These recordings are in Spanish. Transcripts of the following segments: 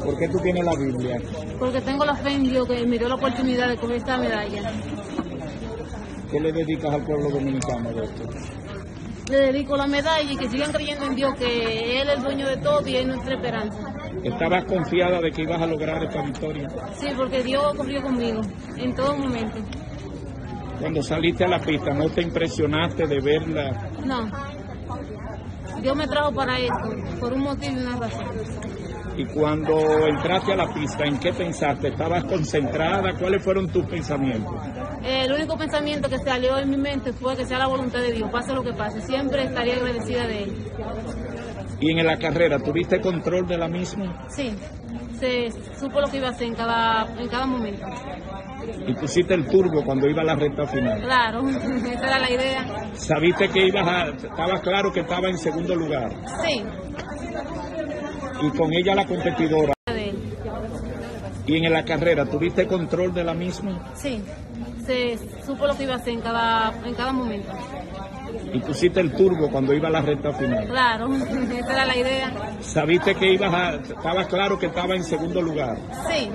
¿Por qué tú tienes la Biblia? Porque tengo la fe en Dios que me dio la oportunidad de coger esta medalla. ¿Qué le dedicas al pueblo dominicano de esto? Le dedico la medalla y que sigan creyendo en Dios, que Él es el dueño de todo y es nuestra esperanza. ¿Estabas confiada de que ibas a lograr esta victoria? Sí, porque Dios corrió conmigo en todo momento. Cuando saliste a la pista, ¿no te impresionaste de verla? No. Dios me trajo para esto, por un motivo y una razón. Y cuando entraste a la pista, ¿en qué pensaste? ¿Estabas concentrada? ¿Cuáles fueron tus pensamientos? El único pensamiento que salió en mi mente fue que sea la voluntad de Dios, pase lo que pase. Siempre estaría agradecida de Él. ¿Y en la carrera, tuviste control de la misma? Sí, se supo lo que iba a hacer en cada momento. ¿Y pusiste el turbo cuando iba a la recta final? Claro, esa era la idea. ¿Sabiste que estaba claro que estaba en segundo lugar? Sí. Y con ella la competidora. De él. ¿Y en la carrera, tuviste control de la misma? Sí, se supo lo que iba a hacer en cada momento. ¿Y pusiste el turbo cuando iba a la recta final? Claro, esa era la idea. ¿Sabiste que estaba claro que estaba en segundo lugar? Sí.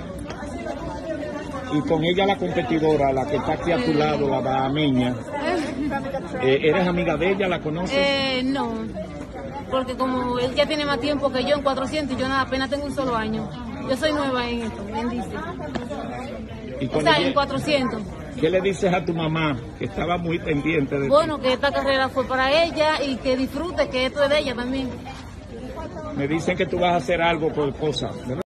Y con ella la competidora, la que está aquí a tu lado, la bahameña, ¿eres amiga de ella? ¿La conoces? No, porque como él ya tiene más tiempo que yo en 400 y yo apenas tengo un solo año. Yo soy nueva en esto, bendice. O sea, en 400. ¿Qué le dices a tu mamá, que estaba muy pendiente de ti? Bueno, que esta carrera fue para ella y que disfrute, que esto es de ella también. Me dicen que tú vas a hacer algo por cosas, ¿verdad?